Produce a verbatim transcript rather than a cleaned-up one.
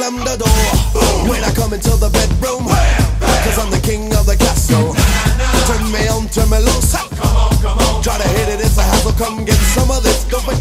slam the door when I come into the bedroom, cause I'm the king of the castle. Turn me on, turn me loose. Try to hit it, it's a hassle, come get some of this. Don't forget